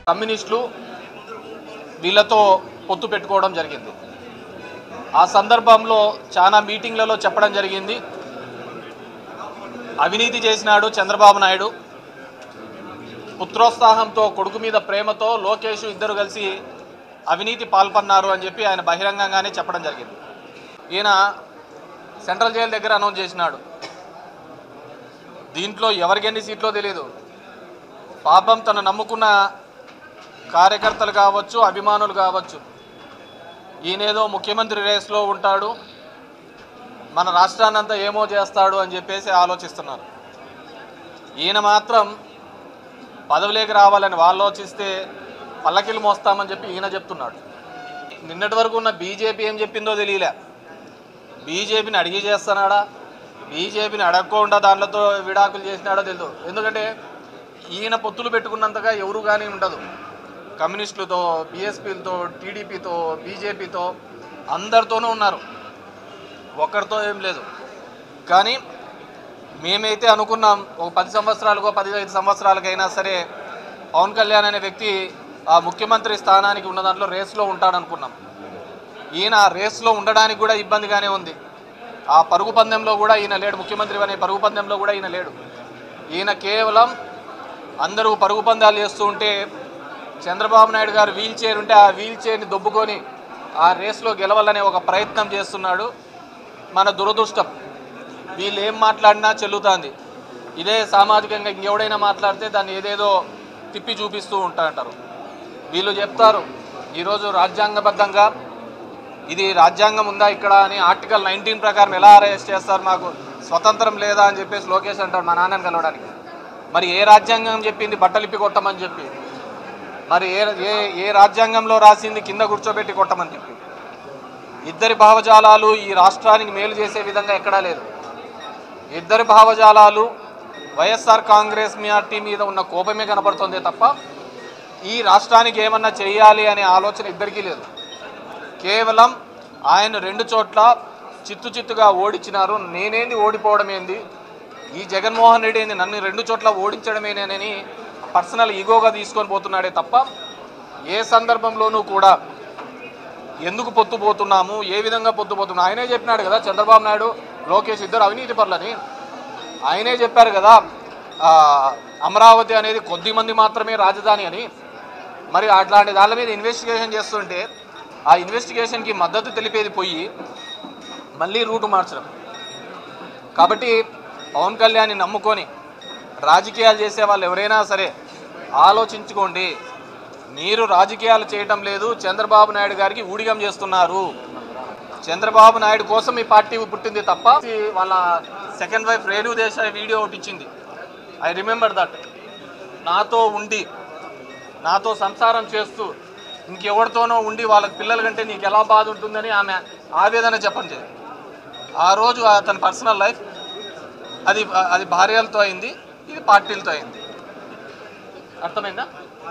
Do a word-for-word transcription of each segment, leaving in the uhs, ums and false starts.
కమ్యూనిస్టులు వీళ్ళతో పొత్తు పెట్టుకోవడం జరిగింది. ఆ సందర్భంలో చాలా మీటింగ్లలో చెప్పడం జరిగింది, అవినీతి చేసినాడు చంద్రబాబు నాయుడు, పుత్రోత్సాహంతో కొడుకు మీద ప్రేమతో లోకేష్ ఇద్దరు కలిసి అవినీతి పాల్పన్నారు అని చెప్పి ఆయన బహిరంగంగానే చెప్పడం జరిగింది. ఈయన సెంట్రల్ జైలు దగ్గర అనౌన్స్ చేసినాడు. దీంట్లో ఎవరికి ఎన్ని సీట్లో తెలియదు. పాపం తను నమ్ముకున్న కార్యకర్తలు కావచ్చు, అభిమానులు కావచ్చు, ఈయనేదో ముఖ్యమంత్రి రేస్లో ఉంటాడు, మన రాష్ట్రాన్నంతా ఏమో చేస్తాడు అని చెప్పేసి ఆలోచిస్తున్నారు. ఈయన మాత్రం పదవిలోకి రావాలని వాళ్ళు ఆలోచిస్తే పల్లకిలు మోస్తామని చెప్పి ఈయన చెప్తున్నాడు. నిన్నటి వరకు ఉన్న బీజేపీ ఏం చెప్పిందో తెలియలే. బీజేపీని అడిగి చేస్తున్నాడా, బీజేపీని అడగకుండా దాంట్లో విడాకులు చేసినాడో తెలియదు. ఎందుకంటే ఈయన పొత్తులు పెట్టుకున్నంతగా ఎవరు కానీ ఉండదు. కమ్యూనిస్టులతో, బీఎస్పీలతో, టీడీపీతో, బీజేపీతో అందరితోనూ ఉన్నారు, ఒక్కరితో ఏం లేదు. కానీ మేమైతే అనుకున్నాం ఒక పది సంవత్సరాలకో పదిహేను సంవత్సరాలకైనా సరే పవన్ కళ్యాణ్ అనే వ్యక్తి ఆ ముఖ్యమంత్రి స్థానానికి ఉన్న దాంట్లో రేస్లో ఉంటాడనుకున్నాం. ఈయన ఆ రేస్లో ఉండడానికి కూడా ఇబ్బందిగానే ఉంది. ఆ పరుగు పందెంలో కూడా ఈయన లేడు, ముఖ్యమంత్రి అనే పరుగు పందెంలో కూడా ఈయన లేడు. ఈయన కేవలం అందరూ పరుగు పందాలు చేస్తూ ఉంటే చంద్రబాబు నాయుడు గారు వీల్ చైర్ ఉంటే ఆ వీల్ చైర్ని దొబ్బుకొని ఆ రేస్లో గెలవాలనే ఒక ప్రయత్నం చేస్తున్నాడు. మన దురదృష్టం, వీళ్ళు ఏం మాట్లాడినా చెల్లుతుంది. ఇదే సామాజికంగా ఇంకెవడైనా మాట్లాడితే దాన్ని ఏదేదో తిప్పి చూపిస్తూ ఉంటారంటారు. వీళ్ళు చెప్తారు ఈరోజు రాజ్యాంగబద్ధంగా ఇది రాజ్యాంగం ఉందా ఇక్కడ అని, ఆర్టికల్ నైన్టీన్ ప్రకారం ఎలా అరెస్ట్ చేస్తారు, మాకు స్వతంత్రం లేదా అని చెప్పేసి లోకేష్ అంటారు మా నాన్నని కలవడానికి. మరి ఏ రాజ్యాంగం చెప్పింది బట్టలిప్పి కొట్టమని చెప్పి? మరి ఏ ఏ ఏ రాజ్యాంగంలో రాసింది కింద కూర్చోబెట్టి కొట్టమని చెప్పి? ఇద్దరి భావజాలాలు ఈ రాష్ట్రానికి మేలు చేసే విధంగా ఎక్కడా లేదు. ఇద్దరి భావజాలాలు వైఎస్ఆర్ కాంగ్రెస్ పార్టీ మీద ఉన్న కోపమే కనపడుతుందే తప్ప ఈ రాష్ట్రానికి ఏమన్నా చేయాలి అనే ఆలోచన ఇద్దరికీ లేదు. కేవలం ఆయన రెండు చోట్ల చిత్తు చిత్తుగా ఓడించినారు. నేనేంది ఓడిపోవడం ఏంది, ఈ జగన్మోహన్ రెడ్డి ఏంది నన్ను రెండు చోట్ల ఓడించడమేనని పర్సనల్ ఈగోగా తీసుకొని పోతున్నాడే తప్ప ఏ సందర్భంలోనూ కూడా ఎందుకు పొత్తు పోతున్నాము, ఏ విధంగా పొత్తు పోతున్నాము ఆయనే చెప్పినాడు కదా. చంద్రబాబు నాయుడు, లోకేష్ ఇద్దరు అవినీతి పరులని ఆయనే చెప్పారు కదా. అమరావతి అనేది కొద్ది మంది మాత్రమే రాజధాని అని. మరి అట్లాంటి దాని మీద ఇన్వెస్టిగేషన్ చేస్తుంటే ఆ ఇన్వెస్టిగేషన్కి మద్దతు తెలిపేది పోయి మళ్ళీ రూటు మార్చడం. కాబట్టి పవన్ కళ్యాణ్ని నమ్ముకొని రాజకీయాలు చేసే వాళ్ళు ఎవరైనా సరే ఆలోచించుకోండి. మీరు రాజకీయాలు చేయటం లేదు, చంద్రబాబు నాయుడు గారికి ఊడిగం చేస్తున్నారు. చంద్రబాబు నాయుడు కోసం ఈ పార్టీ పుట్టింది తప్ప వాళ్ళ second wife Renu Desai video ఒకటి ఇచ్చింది. I remember that. నాతో ఉండి నాతో సంసారం చేస్తూ ఇంకెవరితోనో ఉండి వాళ్ళకి పిల్లల కంటే నీకు ఎలా బాధ ఉంటుందని ఆమె ఆవేదన చెప్పండి. ఆ రోజు అతని పర్సనల్ లైఫ్ అది అది భార్యలతో అయింది, ఇది పార్టీలతో అయింది. అర్థమైందా?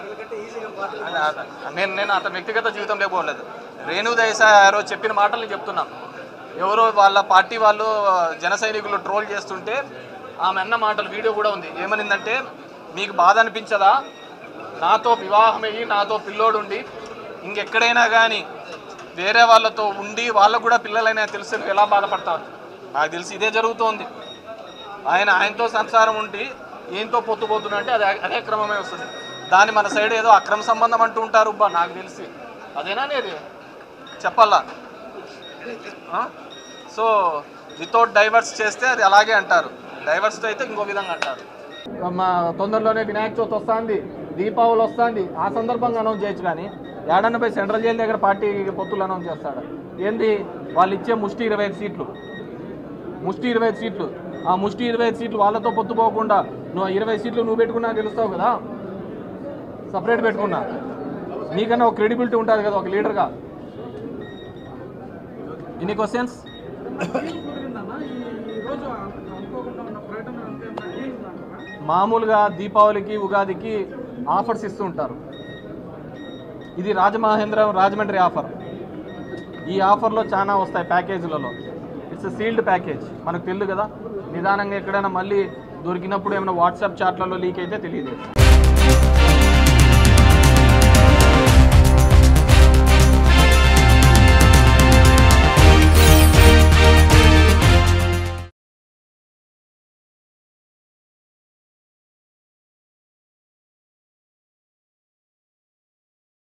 నేను నేను అతని వ్యక్తిగత జీవితం లేకపోలేదు. రేణు దేశాయ్ ఆ రోజు చెప్పిన మాటలు చెప్తున్నాం. ఎవరో వాళ్ళ పార్టీ వాళ్ళు జన సైనికులు ట్రోల్ చేస్తుంటే ఆమె అన్న మాటలు వీడియో కూడా ఉంది. ఏమనిందంటే, మీకు బాధ అనిపించదా నాతో వివాహమయ్యి నాతో పిల్లోడు ఉండి ఇంకెక్కడైనా కానీ వేరే వాళ్ళతో ఉండి వాళ్ళకు కూడా పిల్లలైనా తెలిసి ఎలా బాధపడతారు? నాకు తెలిసి ఇదే జరుగుతోంది. ఆయన ఆయనతో సంసారం ఉండి ఈయనతో పొత్తు పోతున్నా అంటే అది అదే క్రమమే వస్తుంది. దాన్ని మన సైడ్ ఏదో అక్రమ సంబంధం అంటూ ఉంటారు. బా నాకు తెలిసి అదేనా అనేది చెప్పాలా? సో వితౌట్ డైవర్స్ చేస్తే అది అలాగే అంటారు, డైవర్స్తో అయితే ఇంకో విధంగా అంటారు. మా తొందరలోనే వినాయక చవితి వస్తుంది, దీపావళి వస్తుంది, ఆ సందర్భంగా అనౌన్స్ చేయొచ్చు. కానీ ఏడన్న పోయి సెంట్రల్ జైలు దగ్గర పార్టీ పొత్తులు అనౌన్స్ చేస్తాడు ఏంది? వాళ్ళు ఇచ్చే ముష్టి ఇరవై ఐదు సీట్లు ముష్టి ఇరవై ఐదు సీట్లు ఆ ముష్టి ఇరవై ఐదు సీట్లు వాళ్ళతో పొత్తు పోకుండా నువ్వు ఇరవై సీట్లు నువ్వు పెట్టుకున్నా గెలుస్తావు కదా, సపరేట్ పెట్టుకున్నా నీకన్నా ఒక క్రెడిబిలిటీ ఉంటుంది కదా ఒక లీడర్గా. Any questions? మామూలుగా దీపావళికి ఉగాదికి ఆఫర్స్ ఇస్తూ ఉంటారు. ఇది రాజమహేంద్రం రాజమండ్రి ఆఫర్. ఈ ఆఫర్లో చాలా వస్తాయి ప్యాకేజీలలో. ఇట్స్ సీల్డ్ ప్యాకేజ్, మనకు తెలియదు కదా. నిదానంగా ఎక్కడైనా మళ్ళీ దొరికినప్పుడు ఏమైనా వాట్సాప్ చాట్లలో లీక్ అయితే తెలియదు.